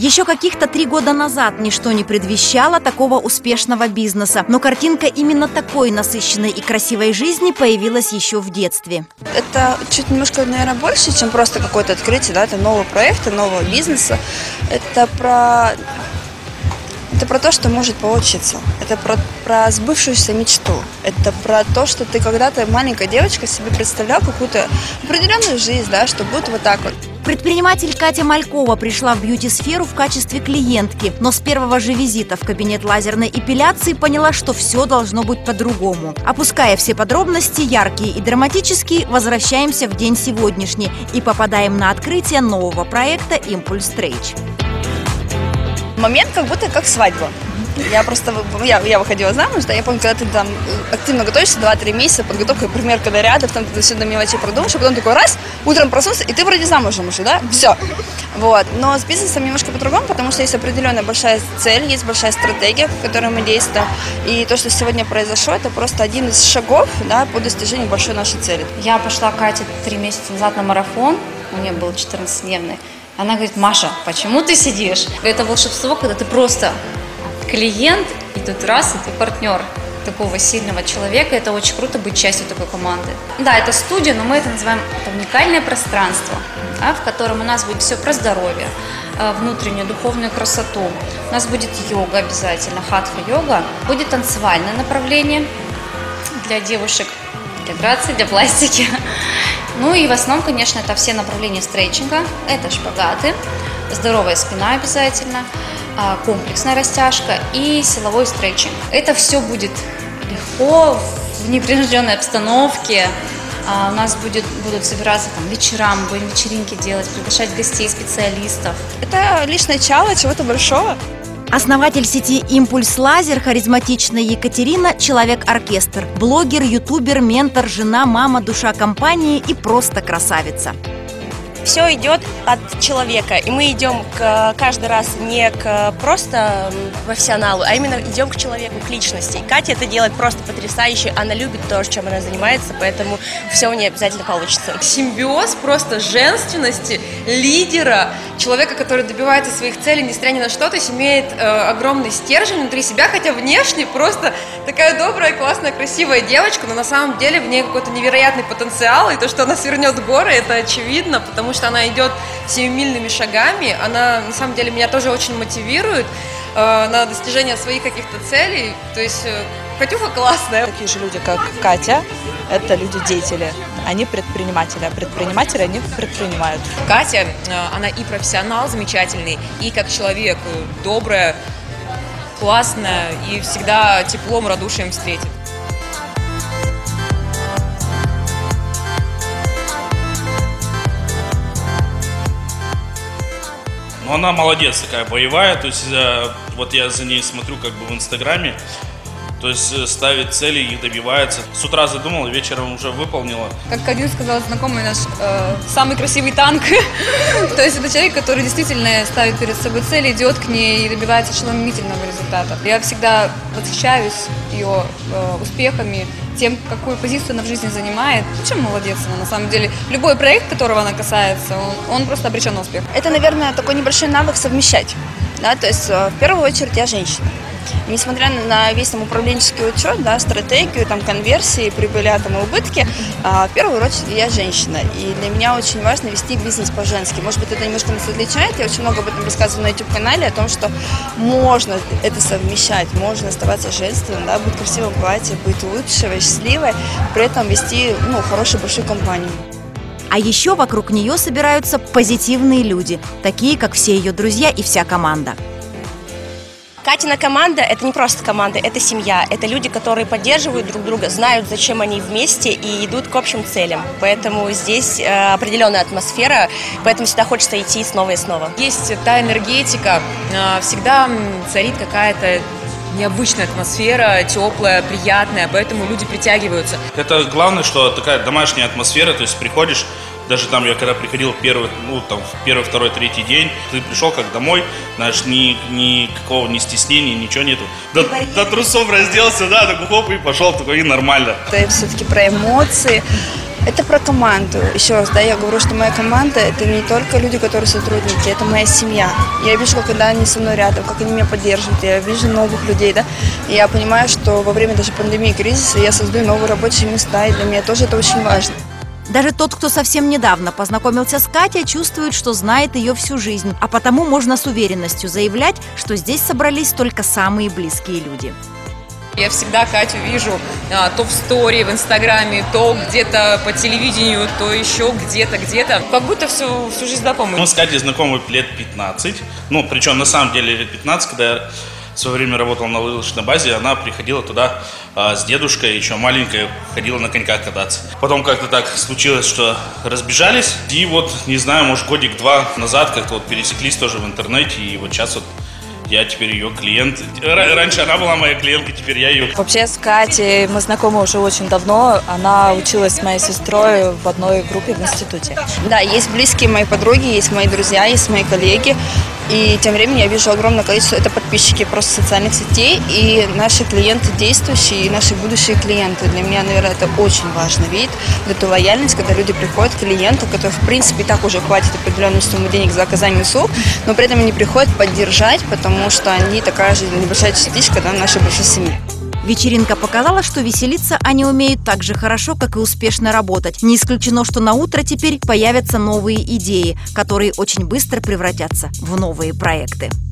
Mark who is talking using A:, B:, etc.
A: Еще каких-то 3 года назад ничто не предвещало такого успешного бизнеса, но картинка именно такой насыщенной и красивой жизни появилась еще в детстве.
B: Это чуть немножко, наверное, больше, чем просто какое-то открытие, да, это нового проекта, нового бизнеса. Это про то, что может получиться. Это про сбывшуюся мечту. Это про то, что ты когда-то, маленькая девочка, себе представлял какую-то определенную жизнь, да, что будет вот так вот.
A: Предприниматель Катя Малькова пришла в бьюти-сферу в качестве клиентки, но с первого же визита в кабинет лазерной эпиляции поняла, что все должно быть по-другому. Опуская все подробности, яркие и драматические, возвращаемся в день сегодняшний и попадаем на открытие нового проекта «Импульс Стрейч».
B: Момент как будто как свадьба. Я выходила замуж, да, я помню, когда ты там активно готовишься 2-3 месяца, подготовка, примерка нарядов, там ты все до мелочей продумаешь, а потом такой раз, утром проснулся, и ты вроде замужем уже, да, все. Вот. Но с бизнесом немножко по-другому, потому что есть определенная большая цель, есть большая стратегия, в которой мы действуем, и то, что сегодня произошло, это просто один из шагов, да, по достижению большой нашей цели.
C: Я пошла к Кате 3 месяца назад на марафон, у нее был 14-дневный. Она говорит: Маша, почему ты сидишь? Это волшебство, когда ты просто клиент, и тут раз, и ты партнер такого сильного человека. Это очень круто быть частью такой команды. Да, это студия, но мы это называем уникальное пространство, да, в котором у нас будет все про здоровье, внутреннюю духовную красоту. У нас будет йога обязательно, хатха-йога. Будет танцевальное направление для девушек, для грации, для пластики. Ну и в основном, конечно, это все направления стрейчинга. Это шпагаты, здоровая спина обязательно, комплексная растяжка и силовой стрейчинг. Это все будет легко, в непринужденной обстановке. У нас будут собираться там вечера, мы будем вечеринки делать, приглашать гостей, специалистов.
B: Это лишь начало чего-то большого.
A: Основатель сети «Импульс Лазер», харизматичная Екатерина – человек-оркестр, блогер, ютубер, ментор, жена, мама, душа компании и просто красавица.
D: Все идет от человека, и мы идем каждый раз не к просто профессионалу, а именно идем к человеку, к личности. И Катя это делает просто потрясающе, она любит то, чем она занимается, поэтому все у нее обязательно получится.
E: Симбиоз просто женственности, лидера, человека, который добивается своих целей, несмотря ни на что, то есть имеет огромный стержень внутри себя, хотя внешне просто такая добрая, классная, красивая девочка, но на самом деле в ней какой-то невероятный потенциал, и то, что она свернет горы, это очевидно, потому что она идет семимильными шагами, она на самом деле меня тоже очень мотивирует на достижение своих каких-то целей, то есть Катюха классная.
F: Такие же люди, как Катя, это люди-деятели, они предприниматели, а предприниматели, они предпринимают.
G: Катя, она и профессионал замечательный, и как человек добрая, классная, и всегда теплом, радушием встретит.
H: Она молодец такая, боевая, то есть вот я за ней смотрю как бы в Инстаграме, то есть ставит цели, их добивается. С утра задумала, вечером уже выполнила.
I: Как один сказал знакомый наш, самый красивый танк. То есть это человек, который действительно ставит перед собой цель, идет к ней и добивается ошеломительного результата. Я всегда восхищаюсь ее успехами, тем, какую позицию она в жизни занимает. Чем молодец она, на самом деле. Любой проект, которого она касается, он просто обречен на успех.
B: Это, наверное, такой небольшой навык совмещать. Да? То есть, в первую очередь, я женщина. Несмотря на весь там управленческий учет, да, стратегию, там, конверсии, прибыли, там, и убытки, в первую очередь я женщина. И для меня очень важно вести бизнес по-женски. Может быть, это немножко нас отличает. Я очень много об этом рассказываю на YouTube-канале, о том, что можно это совмещать, можно оставаться женственным, да, быть в красивом платье, быть улыбчивой, счастливой, при этом вести хорошую большую компанию.
A: А еще вокруг нее собираются позитивные люди, такие, как все ее друзья и вся команда.
D: Катина команда – это не просто команда, это семья. Это люди, которые поддерживают друг друга, знают, зачем они вместе и идут к общим целям. Поэтому здесь определенная атмосфера, поэтому всегда хочется идти снова и снова.
G: Есть та энергетика, всегда царит какая-то необычная атмосфера, теплая, приятная, поэтому люди притягиваются.
H: Это главное, что такая домашняя атмосфера, то есть приходишь, даже там я когда приходил первый, второй, третий день, ты пришел как домой, знаешь, никакого ни стеснения, ничего нету. До трусов разделся, да, такой хоп, и пошел, такой, и нормально.
B: Это все-таки про эмоции, Это про команду. Еще раз, да, я говорю, что моя команда – это не только люди, которые сотрудники, это моя семья. Я вижу, когда они со мной рядом, как они меня поддерживают, я вижу новых людей, да. И я понимаю, что во время даже пандемии, кризиса я создаю новые рабочие места, и для меня тоже это очень важно.
A: Даже тот, кто совсем недавно познакомился с Катей, чувствует, что знает ее всю жизнь, а потому можно с уверенностью заявлять, что здесь собрались только самые близкие люди.
G: Я всегда Катю вижу то в стори, в Инстаграме, то где-то по телевидению, то еще где-то. Как будто всю жизнь знакомы.
H: Мы с Катей знакомы лет 15. Ну, причем на самом деле лет 15, когда я в свое время работал на лыжной базе, она приходила туда с дедушкой, еще маленькая, ходила на коньках кататься. Потом как-то так случилось, что разбежались. И вот, не знаю, может, годик-два назад как-то вот пересеклись тоже в интернете. И вот сейчас вот я теперь ее клиент. Раньше она была моя клиентка, теперь я ее.
F: Вообще с Катей мы знакомы уже очень давно. Она училась с моей сестрой в одной группе в институте.
B: Да, есть близкие мои подруги, есть мои друзья, есть мои коллеги. И тем временем я вижу огромное количество, это подписчики просто социальных сетей и наши клиенты действующие, и наши будущие клиенты. Для меня, наверное, это очень важный вид, эту лояльность, когда люди приходят к клиенту, который, в принципе, и так уже платит определенную сумму денег за оказание услуг, но при этом они приходят поддержать, потому что они такая же небольшая частичка, да, нашей большой семьи.
A: Вечеринка показала, что веселиться они умеют так же хорошо, как и успешно работать. Не исключено, что на утро теперь появятся новые идеи, которые очень быстро превратятся в новые проекты.